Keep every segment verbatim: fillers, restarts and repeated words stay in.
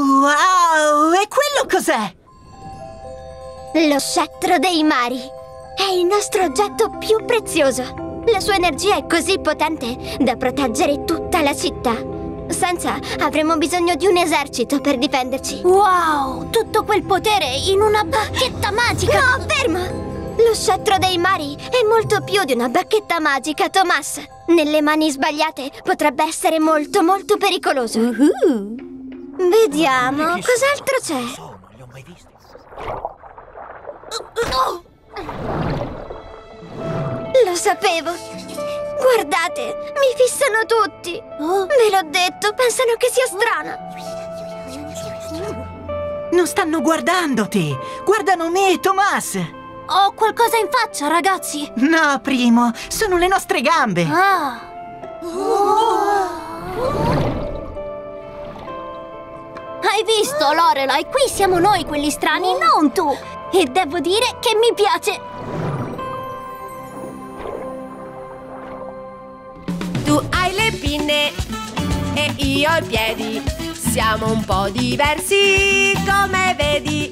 Wow! E quello cos'è? Lo scettro dei mari. È il nostro oggetto più prezioso. La sua energia è così potente da proteggere tutta la città. Senza, avremmo bisogno di un esercito per difenderci. Wow! Tutto quel potere in una bacchetta magica! No, ferma! Lo scettro dei mari è molto più di una bacchetta magica, Thomas. Nelle mani sbagliate potrebbe essere molto, molto pericoloso. Uh-huh. Vediamo, cos'altro c'è? Non li ho mai visti. Lo sapevo! Guardate, mi fissano tutti! Oh. Ve l'ho detto, pensano che sia strana! Non stanno guardandoti! Guardano me e Thomas! Ho qualcosa in faccia, ragazzi! No, primo, sono le nostre gambe! Ah! Hai visto, Lorelai? Qui siamo noi quelli strani, non tu! E devo dire che mi piace! Tu hai le pinne e io i piedi. Siamo un po' diversi, come vedi.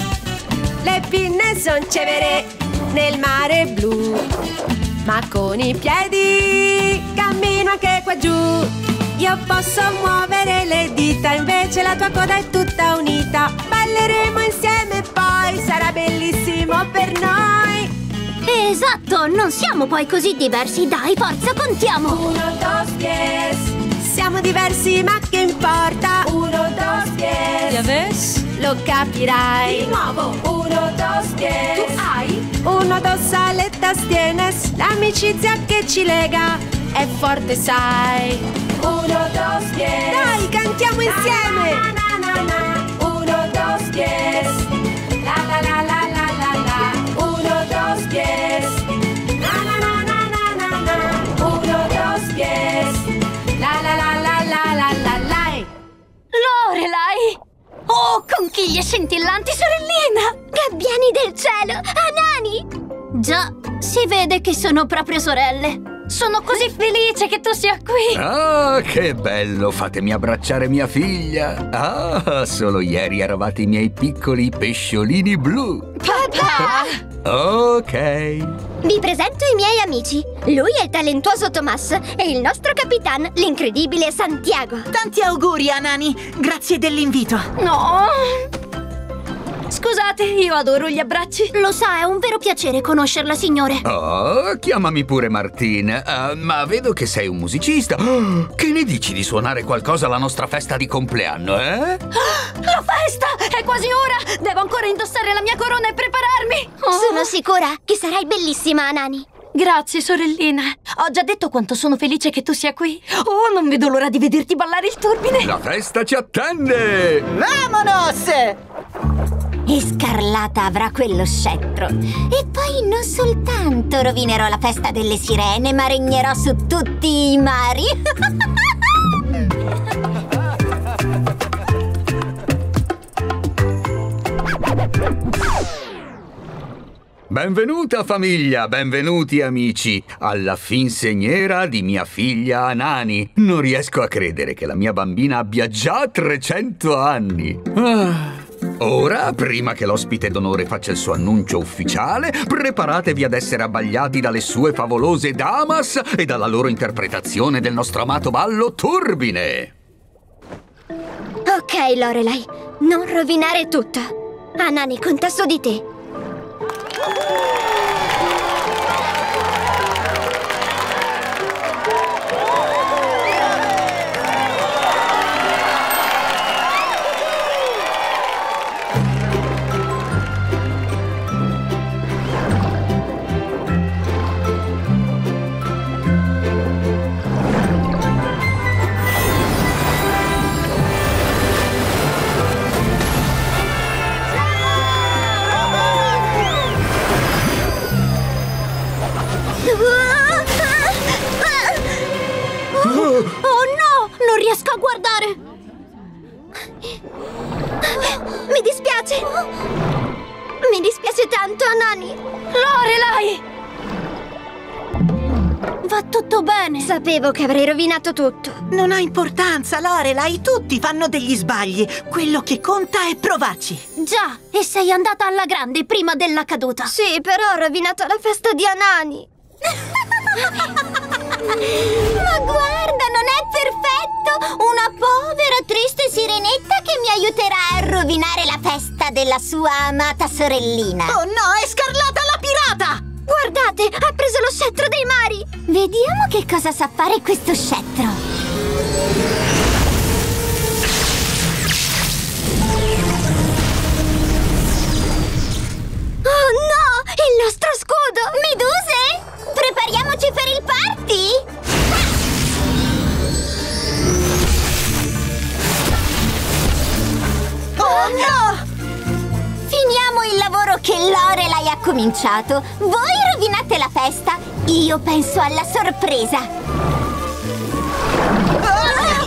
Le pinne son severe nel mare blu, ma con i piedi cammino anche qua giù. Io posso muovere le dita, invece la tua coda è tutta unita. Balleremo insieme poi, sarà bellissimo per noi. Esatto, non siamo poi così diversi, dai, forza, contiamo! Uno, dos, diez. Siamo diversi, ma che importa? Uno, dos, diez. Ya ves? Lo capirai. Di nuovo. Uno, dos, diez. Tu hai? Uno, dos, aletas tienes. L'amicizia che ci lega è forte, sai. Uno, dos, diez. Dai, cantiamo insieme. Na, na, na, na, na. Uno, dos, diez. La la la la la la la. Uno, dos, diez. Na na na na na na na. Uno, dos, diez. La la la la la la la la. Lorelai! Oh, conchiglie scintillanti, sorellina! Gabbiani del cielo! Anani! Già, si vede che sono proprio sorelle. Sono così felice che tu sia qui! Ah, che bello! Fatemi abbracciare mia figlia! Ah, solo ieri eravate i miei piccoli pesciolini blu! Papà! Ok! Vi presento i miei amici. Lui è il talentuoso Thomas e il nostro capitan, l'incredibile Santiago. Tanti auguri, Anani! Grazie dell'invito! No! Scusate, io adoro gli abbracci. Lo sa, è un vero piacere conoscerla, signore. Oh, chiamami pure Martin. Uh, ma vedo che sei un musicista. Oh, che ne dici di suonare qualcosa alla nostra festa di compleanno, eh? La festa! È quasi ora! Devo ancora indossare la mia corona e prepararmi! Oh. Sono sicura che sarai bellissima, Anani. Grazie, sorellina. Ho già detto quanto sono felice che tu sia qui. Oh, non vedo l'ora di vederti ballare il turbine. La festa ci attende! Vamonos! E Scarlata avrà quello scettro. E poi non soltanto rovinerò la festa delle sirene, ma regnerò su tutti i mari. Benvenuta famiglia, benvenuti amici, alla finsegniera di mia figlia Anani. Non riesco a credere che la mia bambina abbia già trecento anni. Ah. Ora, prima che l'ospite d'onore faccia il suo annuncio ufficiale, preparatevi ad essere abbagliati dalle sue favolose damas e dalla loro interpretazione del nostro amato ballo Turbine. Ok, Lorelai, non rovinare tutto. Anani, conta su di te. Oh no! Non riesco a guardare! Mi dispiace! Mi dispiace tanto, Anani! Lorelai! Va tutto bene. Sapevo che avrei rovinato tutto. Non ha importanza, Lorelai, tutti fanno degli sbagli. Quello che conta è provarci. Già, e sei andata alla grande prima della caduta. Sì, però ho rovinato la festa di Anani. Ma guarda, non è perfetto! Una povera, triste sirenetta che mi aiuterà a rovinare la festa della sua amata sorellina. Oh no, è Scarlata la pirata! Guardate, ha preso lo scettro dei mari! Vediamo che cosa sa fare questo scettro. Oh no, il nostro scudo! Meduse? Prepariamoci per il party! Oh no! Finiamo il lavoro che Lorelai ha cominciato. Voi rovinate la festa, io penso alla sorpresa. Ah!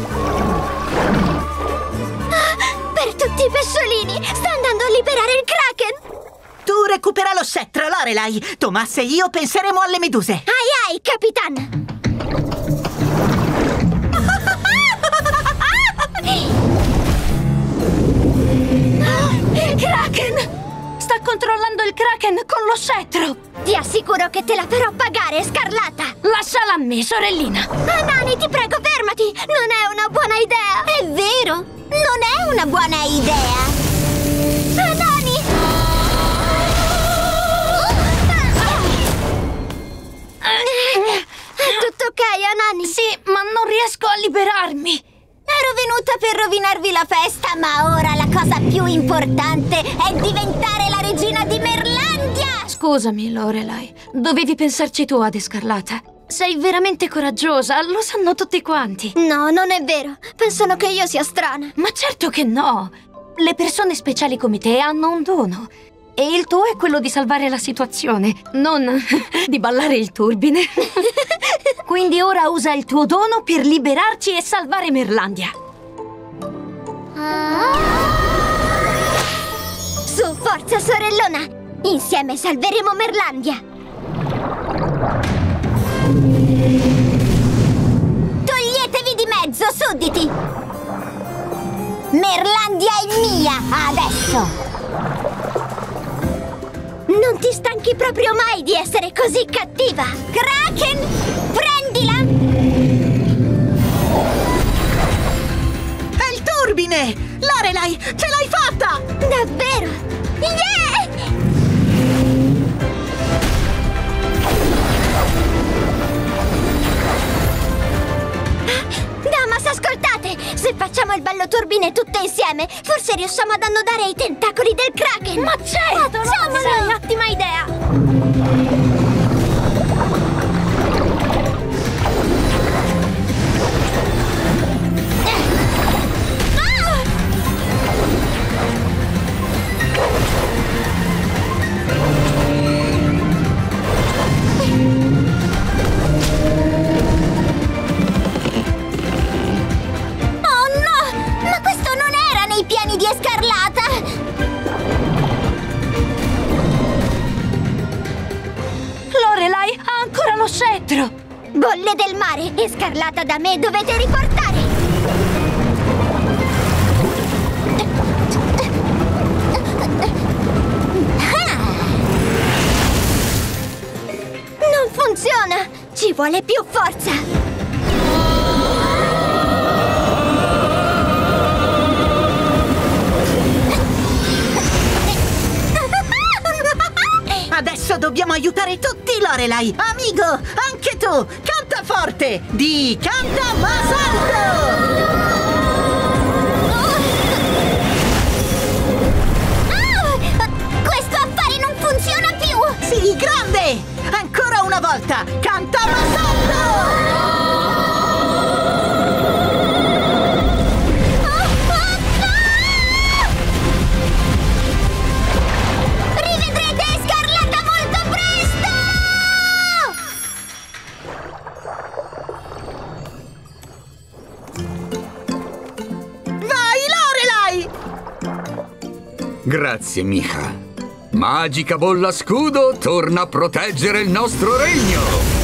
Per tutti i pesciolini! Sta andando a liberare il Kraken! Tu recupera lo scettro, Lorelai. Tomas e io penseremo alle meduse. Ai ai, Capitan! Il Kraken! Sta controllando il Kraken con lo scettro! Ti assicuro che te la farò pagare, Scarlata! Lasciala a me, sorellina! Anani, ti prego, fermati! Non è una buona idea! È vero, non è una buona idea. Anani! È tutto ok, Anani? Sì, ma non riesco a liberarmi! Ero venuta per rovinarvi la festa, ma ora la cosa più importante è diventare la regina di Merlandia! Scusami, Lorelai. Dovevi pensarci tu ad Scarlata. Sei veramente coraggiosa, lo sanno tutti quanti. No, non è vero. Pensano che io sia strana. Ma certo che no! Le persone speciali come te hanno un dono. E il tuo è quello di salvare la situazione, non di ballare il turbine. Quindi ora usa il tuo dono per liberarci e salvare Merlandia. Su, forza, sorellona! Insieme salveremo Merlandia! Toglietevi di mezzo, sudditi! Merlandia è mia, adesso! Non ti stanchi proprio mai di essere così cattiva! Kraken, prendila! È il turbine! Lorelai, ce l'hai fatta! Davvero? Yeah! Damas, ascoltate! Se facciamo il ballo turbine tutte insieme, forse riusciamo ad annodare i tentacoli del Kraken! Ma certo! Facciamolo! È un'ottima idea! Piani di Scarlata! Lorelai ha ancora lo scettro! Bolle del mare e Scarlata da me dovete riportare! Non funziona! Ci vuole più forza! Adesso dobbiamo aiutare tutti, Lorelai! Amico, anche tu! Canta forte! Di Canta Masaldo! Ah! Questo affare non funziona più! Sì, grande! Ancora una volta! Canta Masaldo! Grazie, Micha. Magica bolla scudo torna a proteggere il nostro regno!